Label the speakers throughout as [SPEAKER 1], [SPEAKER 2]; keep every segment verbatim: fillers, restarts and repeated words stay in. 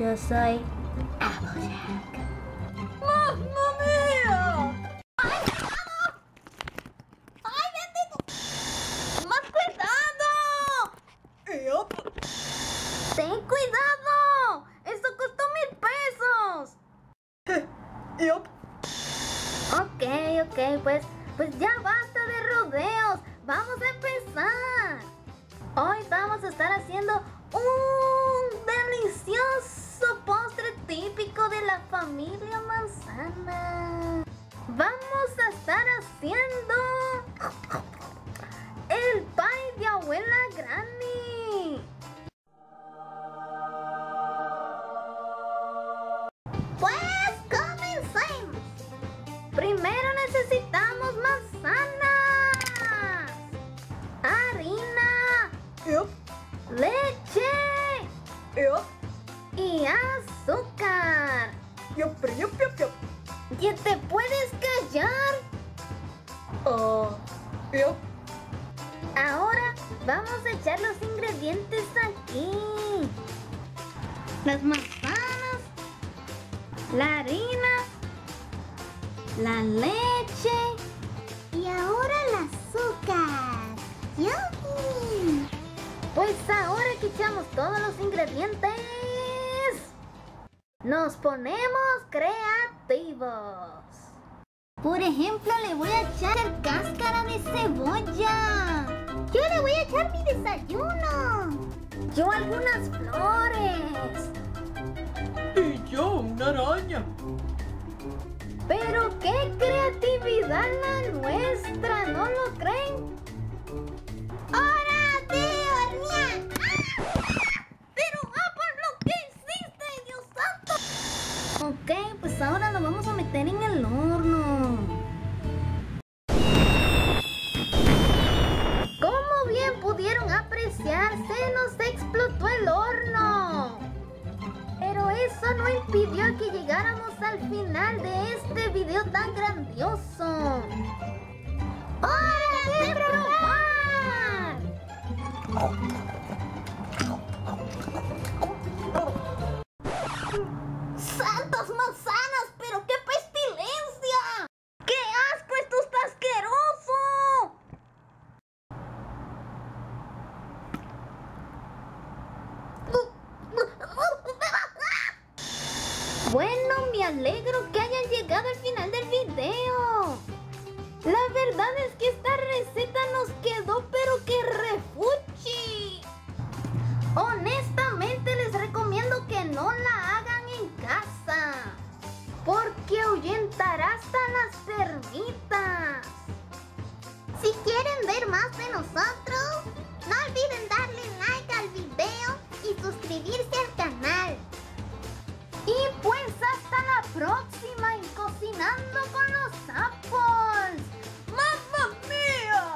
[SPEAKER 1] Yo soy Applejack.
[SPEAKER 2] ¡Mamma mía!
[SPEAKER 1] ¡Ay, cuidado! ¡Ay, bendito! ¡Más cuidado!
[SPEAKER 2] ¡Yup!
[SPEAKER 1] ¡Ten cuidado! ¡Esto costó mil pesos!
[SPEAKER 2] ¡Yup!
[SPEAKER 1] Ok, ok, pues, pues ya basta de rodeos. Vamos a empezar. Hoy vamos a estar haciendo un delicioso postre típico de la familia Manzana. Vamos a estar haciendo el pie de abuela Granny. Pues comencemos. Primero necesitamos manzanas, harina,
[SPEAKER 2] ¡Yup!
[SPEAKER 1] leche
[SPEAKER 2] ¡Yup!
[SPEAKER 1] y azúcar.
[SPEAKER 2] ¡Yup! ¡Yup! ¡Yup! ¡Yup!
[SPEAKER 1] ¿Ya te puedes callar?
[SPEAKER 2] ¡Oh! ¡Yup!
[SPEAKER 1] Ahora vamos a echar los ingredientes aquí. Las manzanas, la harina, la leche y ahora el azúcar. ¡Yummy! Pues ahora que echamos todos los ingredientes, nos ponemos creativos. Por ejemplo, le voy a echar cáscara de cebolla. Yo le voy a echar mi desayuno. Yo algunas flores.
[SPEAKER 2] ¡Y yo una araña!
[SPEAKER 1] Pero qué creatividad la nuestra, ¿no lo creen? ¡Hora de hornear! ¡Ah! ¡Pero ah, por lo que hiciste, Dios santo! Ok, pues ahora lo vamos a meter en el horno. Como bien pudieron apreciar, se nos explotó el horno. Pero eso no impidió que llegáramos al final de este video tan grandioso. ¡Hora de probar! ¡Santas manzanas! ¡Pero qué pestilencia! ¡Qué asco! ¡Esto está asqueroso! Bueno, me alegro que hayan llegado al final del video. La verdad es que esta receta nos quedó pero que refuchi. Honestamente les recomiendo que no la hagan en casa, porque ahuyentará hasta las termitas. Si quieren ver más de nosotros, no olviden darle like al video y suscribirse al canal. Y pues hasta la próxima en Cocinando con los Apples. ¡Mamma mía!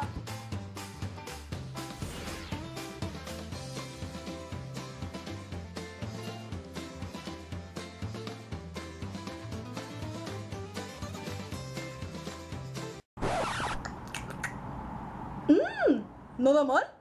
[SPEAKER 2] ¡Mmm! ¿Nada mal?